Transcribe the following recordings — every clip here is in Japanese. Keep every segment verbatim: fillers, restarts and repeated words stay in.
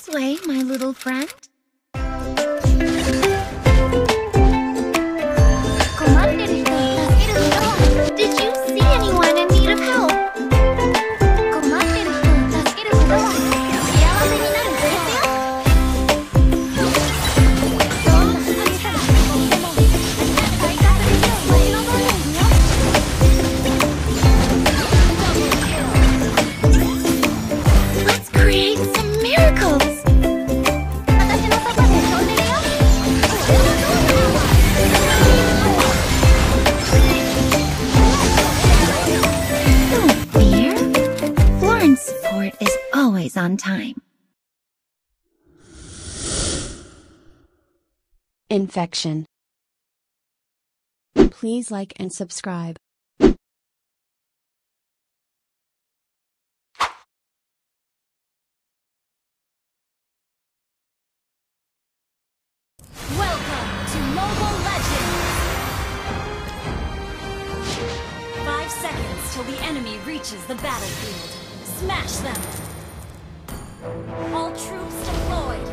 This way, my little friend. 困ってる人を助ける人は Did you see anyone in need of help? 困ってる人を助けることは幸せになる秘訣よ。どんな小さなことでも快活で手を待ち望んでいるよ。Let's create some miracles! 私のそばで飛んでるよ。Don't fear. Florence support is always on time. Infection. Please like and subscribe. Welcome to Mobile Legends! Five seconds till the enemy reaches the battlefield. Smash them! All troops deployed!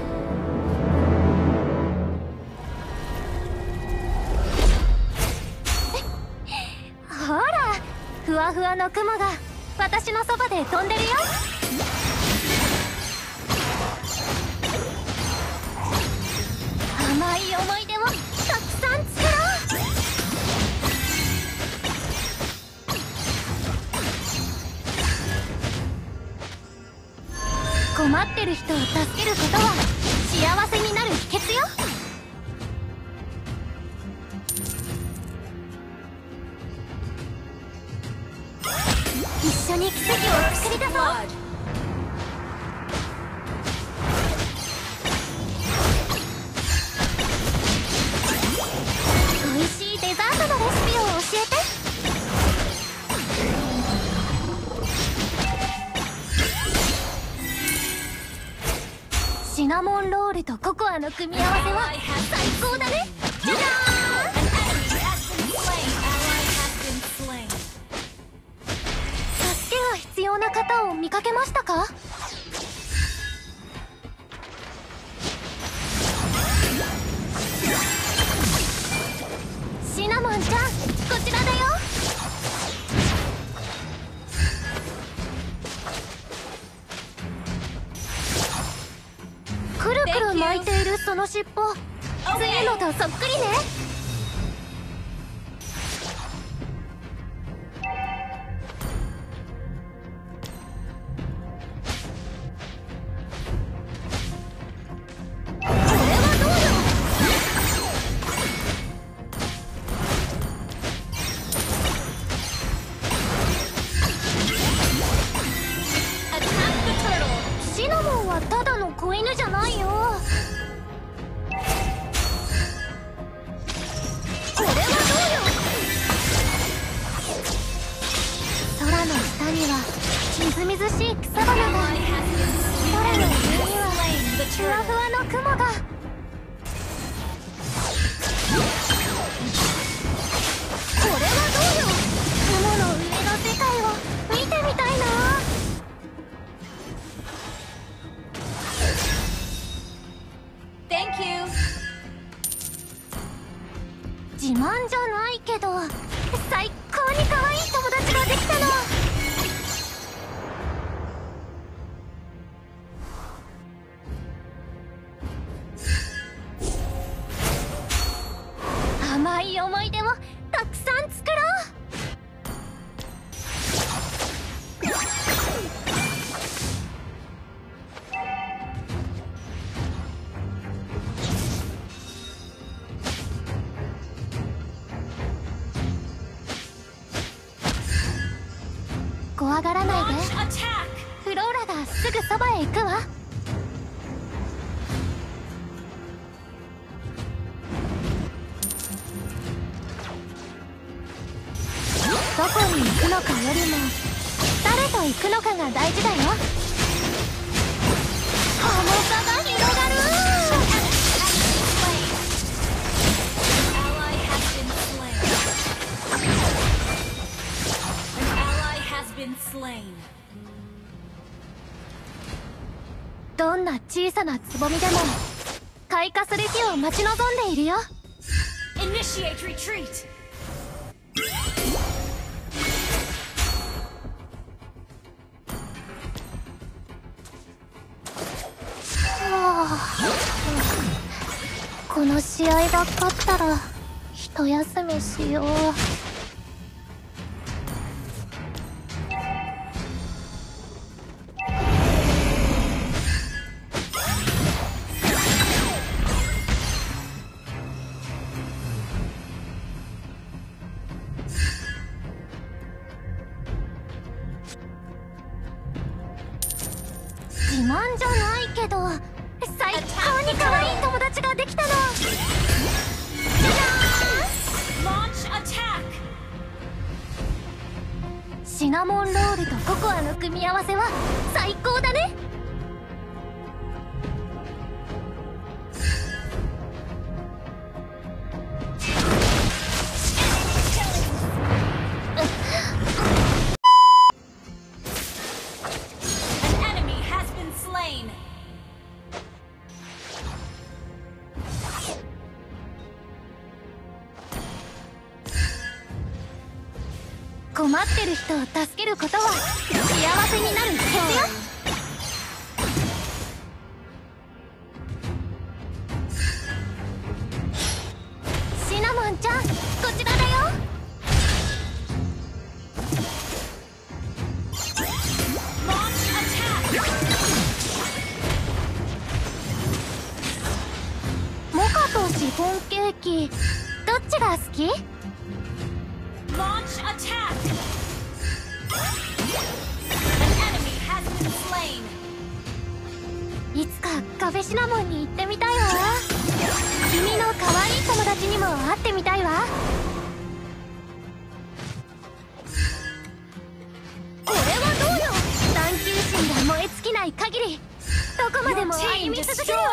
ほら、ふわふわの雲が私のそばで飛んでるよ。甘い思い出をたくさん作ろう。困ってる人を助けることは幸せになる秘訣よ。一緒に奇跡を作り出そう。美味しいデザートのレシピを教えて。シナモンロールとココアの組み合わせは最高だね。じゃじゃーん。助けが必要な方を見かけましたか？シナモンちゃん、こちらだよ。くるくる巻いているその尻尾、つゆのとそっくりね。シナモンはただの子犬じゃないよ。これはどうよ。空の下にはみずみずしい草花が、空の上にはふわふわの雲が。これはどうよ。雲の上の世界を見てみたいな。 Thank you! 自慢じゃないけど最高に可愛い友達ができたの。甘い思い出をたくさん作ろう。怖がらないで。 Launch attack! フローラがすぐそばへ行くわ。どこに行くのかよりも誰と行くのかが大事だよ。重さが広がる。 Ally has been slain. An ally has been slain. どんなな小さなつぼみでも開花する日を待ち望んでいるよ。 Initiate retreat. この試合が勝ったら一休みしよう。自慢じゃないけど最高に可愛い友達ができたの。じゃじゃ Launch attack. ーん、シナモンロールとココアの組み合わせは最高だね。困ってる人を助けることは幸せになるんですよ。シナモンちゃん、こちらだよ。モカとシフォンケーキ、どっちが好き ？Launch attack! An enemy has been slain. いつかカフェシナモンに行ってみたいわ。君の可愛い友達にも会ってみたいわ。これはどうよ。探求心が燃え尽きない限りどこまでも歩み続けるわ。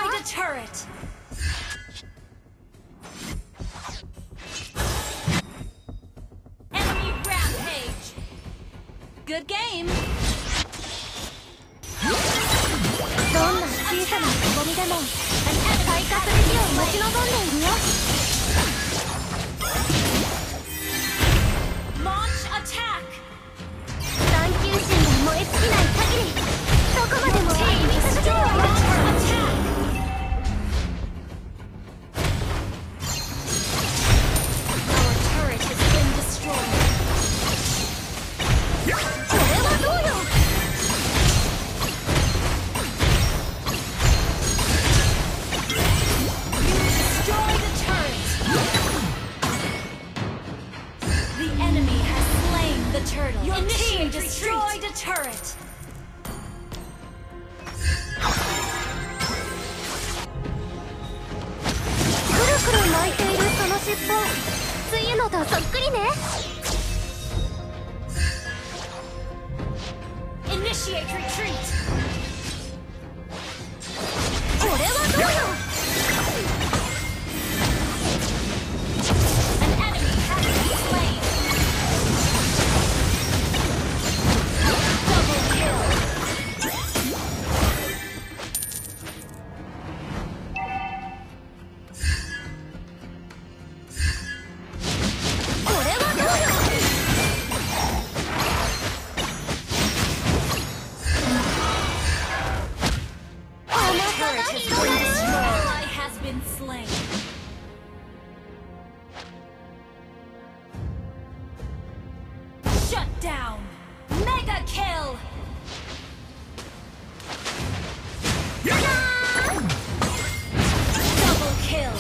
Good game. どんな小さなつぼみでも開花する日を待ち望んでいるよ。 Launch attack. 探求心が燃え尽きない限りどこまでも歩み続けるわ。 Our turret has been destroyed. これはどうよ。 Destroy the turret. The enemy has slain the turtle. Your team destroyed a turret. くるくる巻いているその尻尾、つゆのとそっくりね。 Initiate retreat. これはどうよ。 An enemy has been slain. Double kill. これはどうよ。 Ally has been slain. Shut down. Mega kill. Double kill.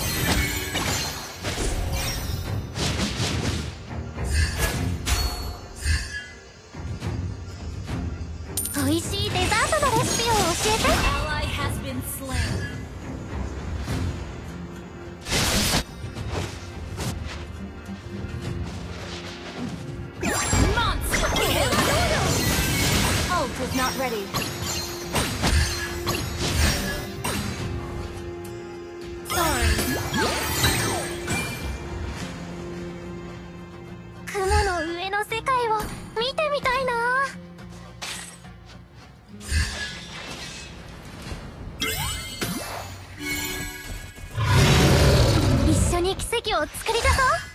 美味しいデザートのレシピを教えて。 Ally has been slain. 劇を作り出そう。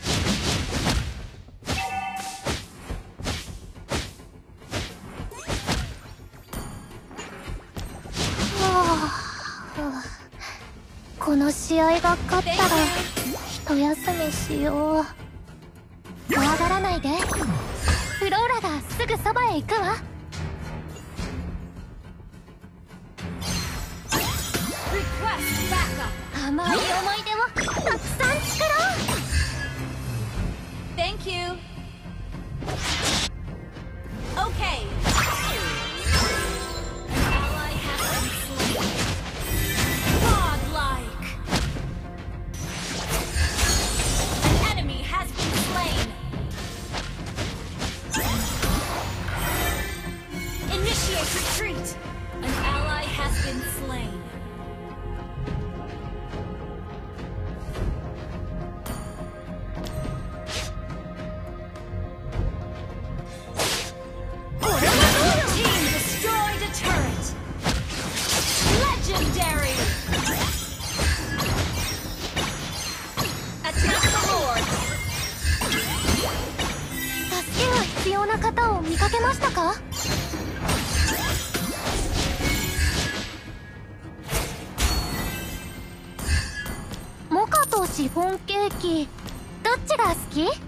この試合が勝ったら一休みしよう。怖がらないで。フローラがすぐそばへ行くわ。甘い思い出をたくさん作ろう。 Thank you. Okay. Ally has been slain. Godlike. An enemy has been slain. Initiate retreat. An ally has been slain. モカとシフォンケーキ、どっちが好き？ Request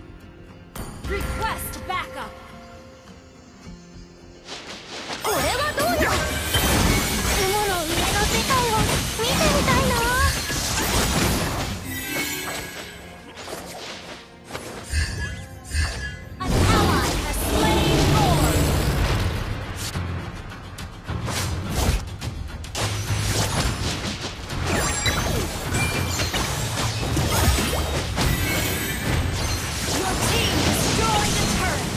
backup. これはどうよ。雲の上の世界を見てみたいな。 An ally has slain Lord. Your team destroyed the turret.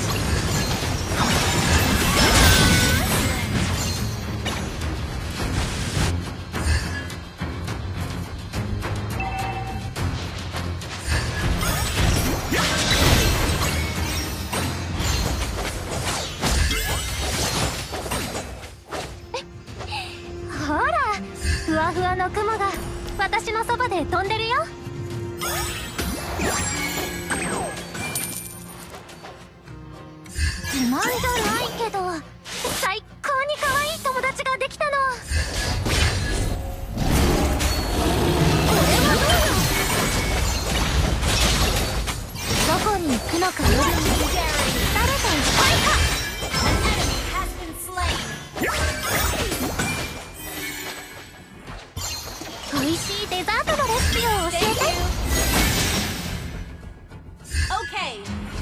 ほら、ふわふわの雲が私のそばで飛んでるよ。自慢じゃないけど、最高に可愛い友達ができたの。これはどうよ。どこに行くのかより誰と一体か。 An enemy has been slain. 美味しいデザートのレシピを教え Thank て。 you. Okay.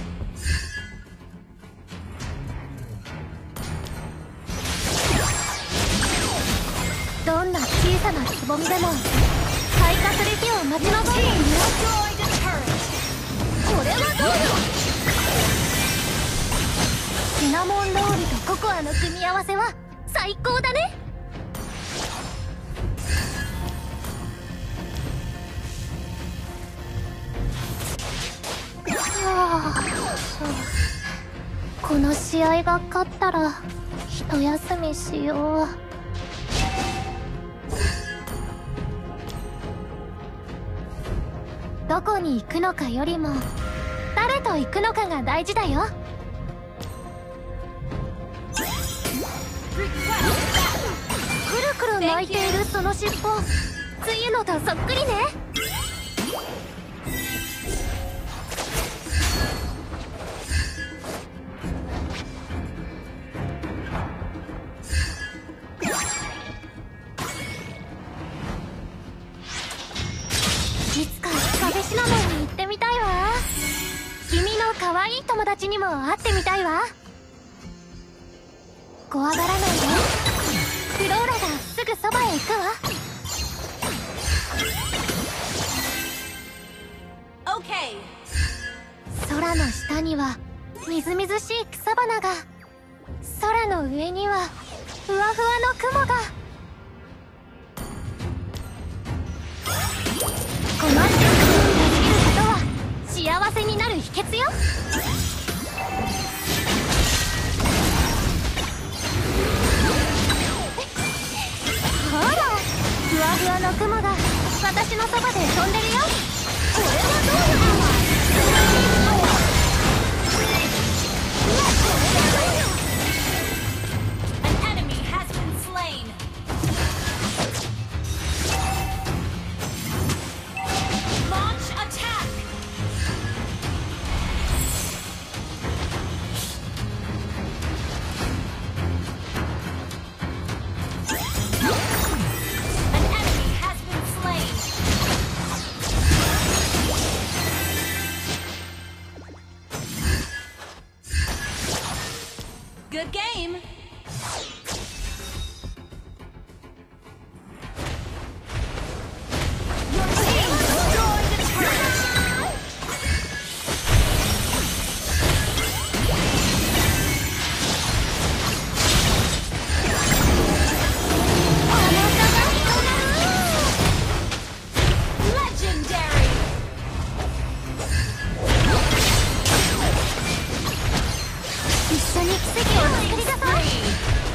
どんな小さなつぼみでも開花する日を待ち望んでいるよ。 Destroyed a turret. これはどうよ。シナモンロールとココアの組み合わせは最高だね。はあ、この試合が勝ったら一休みしよう。どこに行くのかよりも誰と行くのかが大事だよ。 Request backup. くるくる巻いているその尻尾、つゆのとそっくりね。いつか壁シナモンに行ってみたいわ。君の可愛い友達にも会ってみたいわ。怖がらないで。フローラがすぐそばへ行くわ。 Okay. 空の下にはみずみずしい草花が、空の上にはふわふわの雲が。この季節に助けることは幸せになる秘訣よ。ほら、ふわふわの雲が私のそばで飛んでるよ。 An enemy has been slain. Launch attack. An enemy has been slain. Good game. Your team destroyed the turret. Legendary. Killing spree.